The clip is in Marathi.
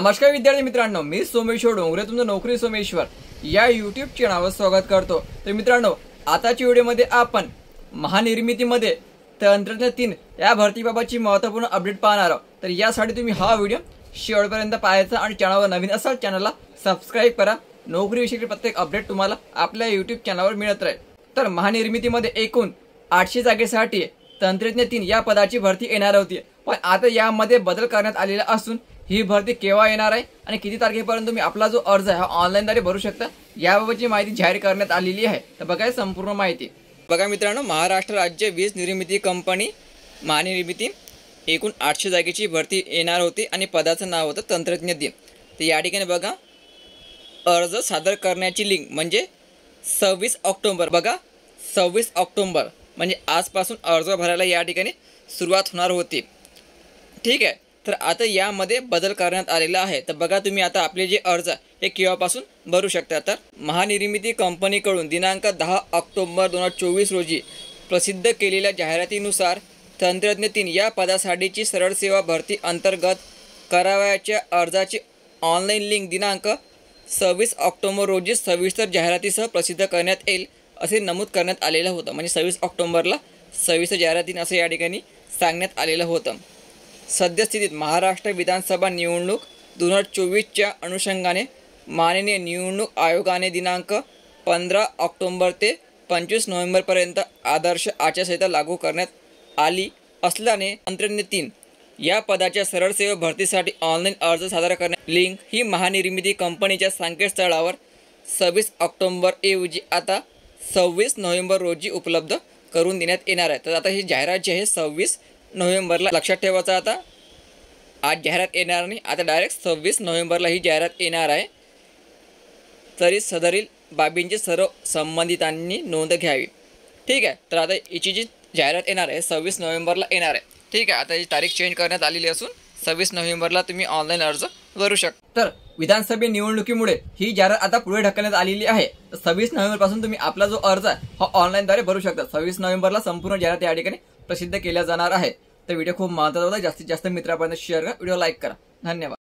नमस्कार विद्यार्थी मित्रांनो, मी सोमेश्वर डोंगरे तुमचं नोकरी सोमेश्वर या यूट्यूब चॅनलवर स्वागत करतो। तर मित्रांनो, आताच्या व्हिडिओमध्ये आपण महानिर्मितीमध्ये तंत्रज्ञ 3 या भरतीबाबतची महत्त्वपूर्ण अपडेट पाहणार आहोत। तर यासाठी तुम्ही हा व्हिडिओ शेवटपर्यंत पाहायचा आणि चॅनलवर नवीन असाल चॅनलला सबस्क्राइब करा। नोकरी विषयी प्रत्येक अपडेट तुम्हाला आपल्या यूट्यूब चॅनलवर मिळत राहील। तर महानिर्मितीमध्ये एकूण 800 जागेसाठी तंत्रज्ञ 3 या पदाची भरती येणार होती, पण आता यामध्ये बदल करण्यात आलेला असून ही भरती केव्हा येणार आहे आणि किती तारखेपर्यंत तुम्ही आपला जो अर्ज आहे हा ऑनलाईनद्वारे भरू शकता याबाबतची माहिती जाहीर करण्यात आलेली आहे। तर बघा संपूर्ण माहिती बघा मित्रांनो, महाराष्ट्र राज्य वीज निर्मिती कंपनी महानिर्मिती एकूण 800 जागेची भरती येणार होती आणि पदाचं नाव होतं तंत्रज्ञ 3। तर या ठिकाणी बघा अर्ज सादर करण्याची लिंक म्हणजे 26 ऑक्टोबर, बघा 26 ऑक्टोबर म्हणजे आजपासून अर्ज भरायला या ठिकाणी सुरुवात होणार होती। ठीक आहे, तर आता यामध्ये बदल करण्यात आलेला आहे। तर बघा तुम्ही आता आपले जे अर्ज हे केव्हापासून भरू शकता। तर महानिर्मिती कंपनीकडून दिनांक 10 ऑक्टोबर 2024 रोजी प्रसिद्ध केलेल्या जाहिरातीनुसार तंत्रज्ञ 3 या पदासाठीची सरळ सेवा भरती अंतर्गत करावयाच्या अर्जाची ऑनलाईन लिंक दिनांक 26 ऑक्टोबर रोजी सविस्तर जाहिरातीसह प्रसिद्ध करण्यात येईल असे नमूद करण्यात आलेलं होतं। म्हणजे 26 ऑक्टोबरला सविस्तर जाहिरातीने असं या ठिकाणी सांगण्यात आलेलं होतं। सद्यस्थितीत महाराष्ट्र विधानसभा निवडणूक 2024च्या अनुषंगाने माननीय निवडणूक आयोगाने दिनांक 15 ऑक्टोबर ते 25 नोव्हेंबरपर्यंत आदर्श आचारसंहिता लागू करण्यात आली असल्याने तंत्रज्ञ 3 या पदाच्या सरळ सेवा भरतीसाठी ऑनलाईन अर्ज सादर करण्याची लिंक ही महानिर्मिती कंपनीच्या संकेतस्थळावर 26 ऑक्टोबर ऐवजी आता 26 नोव्हेंबर रोजी उपलब्ध करून देण्यात येणार आहे। तर आता ही जाहिरात जी आहे 26 नोव्हेंबरला लक्षात ठेवायचं। आता आज जाहिरात येणार नाही, आता डायरेक्ट 26 नोव्हेंबरला ही जाहिरात येणार आहे। तरी सदरील बाबींची सर्व संबंधितांनी नोंद घ्यावी। ठीक आहे, तर आता याची जी जाहिरात येणार आहे 26 नोव्हेंबरला येणार आहे। ठीक आहे, आता ही तारीख चेंज करण्यात आलेली असून 26 नोव्हेंबरला तुम्ही ऑनलाईन अर्ज भरू शकता। तर विधानसभा निवडणुकीमुळे ही जाहिरात आता पुढे ढकलण्यात आलेली आहे। 26 नोव्हेंबरपासून तुम्ही आपला जो अर्ज आहे हा ऑनलाईनद्वारे भरू शकता। 26 नोव्हेंबरला संपूर्ण जाहिरात या ठिकाणी प्रसिद्ध केल्या जाणार आहे। तर व्हिडिओ खूप महत्त्वाचा होता, जास्तीत जास्त मित्रांपर्यंत शेअर करा, व्हिडिओ लाईक करा। धन्यवाद।